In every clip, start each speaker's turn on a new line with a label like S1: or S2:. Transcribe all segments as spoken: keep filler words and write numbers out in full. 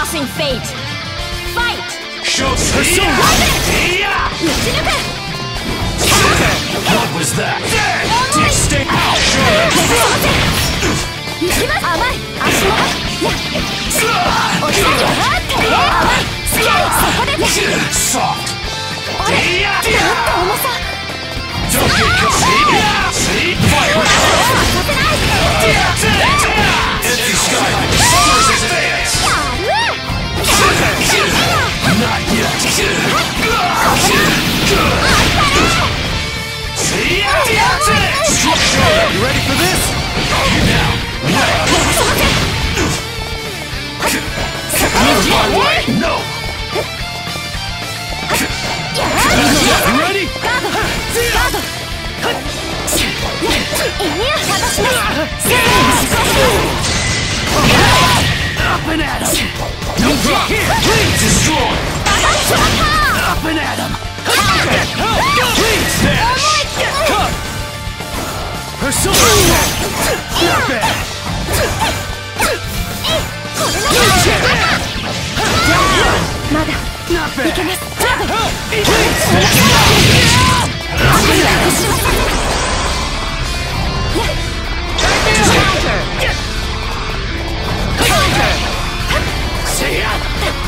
S1: crossing fate. Fight!
S2: Show Persona! What was that? Stay out! Soft! Don't get caught! Fire! Empty sky! Versus advance! Not yet! You ready for this? Now! Out of my way! No! You ready? Up and at him! No drop! Please destroy! Up and at him! Please dash! Come! Persona! Not bad! Not bad! Please! Counter! Counter! Say out!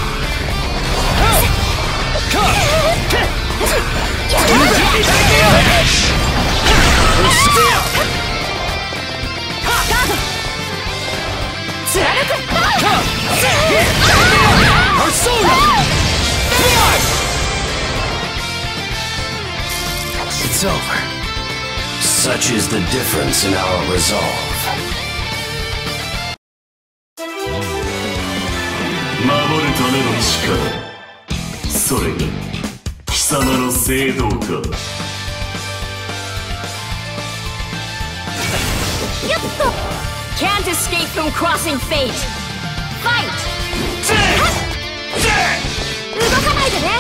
S2: Come! It's over. Such is the difference in our resolve. 守るための力、それが貴様の正道か。
S1: やっと Can't escape from crossing fate. Fight! 動かないでね。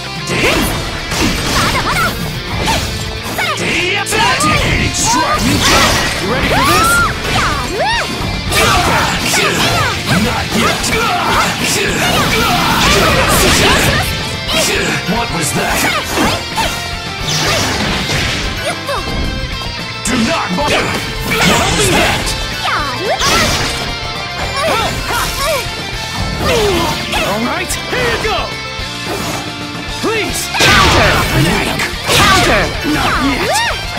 S1: まだまだ。
S2: You ready for this? Not yet. What was that? Do not bother. What was that? All right, here you go. Please counter. Counter. Not yet.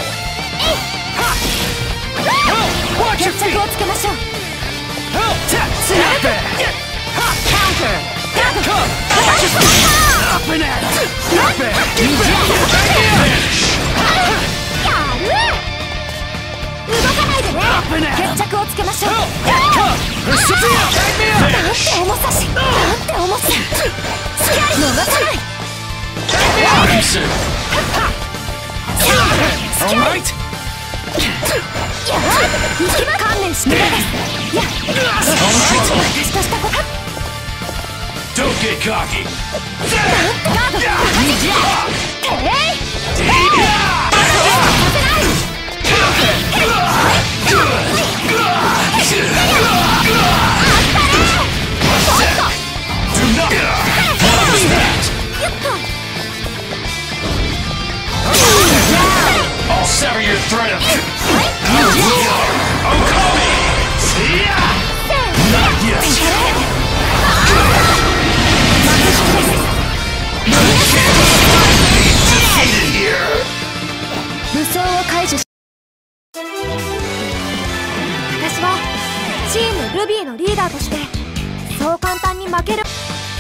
S2: Watch your feet. Not bad. Counter. Come. Watch your feet. Up and at him. Not bad. Vanish. Up and at him. Come. Persona. Vanish. Crimson. All right. Don't get cocky. I'll sever your thread of Okami! Not yet! Defeated here!
S1: 武装を解除し、私はチームルビーのリーダーとしてそう簡単に負ける。よ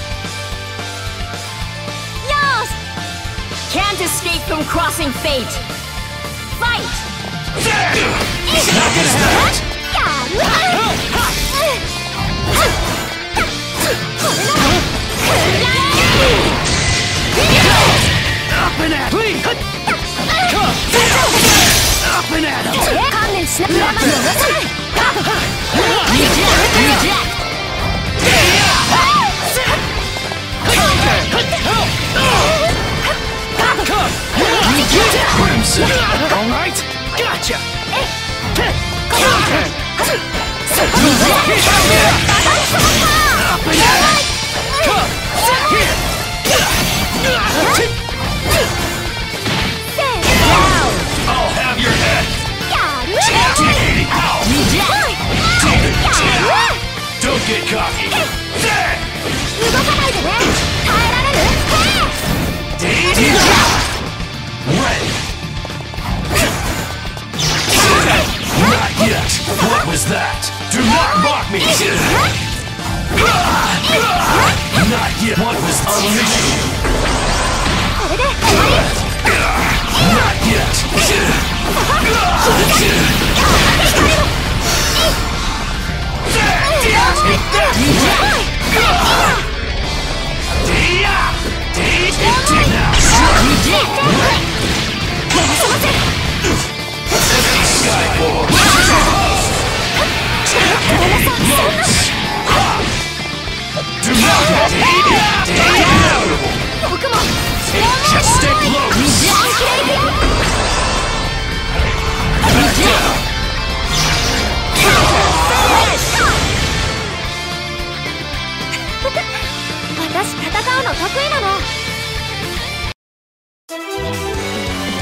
S1: し Can't escape from crossing fate. Fight!
S2: Not gonna happen! Up and at him! Please! Come! Up and at him! Reject! Crimson! All right! Gotcha! Counter! Up and at him! me too. Not yet. What was unleashed?
S1: これで終わり。
S2: Not yet. Just stay close.
S1: 私戦うの得意なの。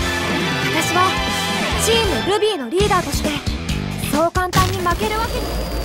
S1: 私はチームルビーのリーダーとしてそう簡単に負けるわけに。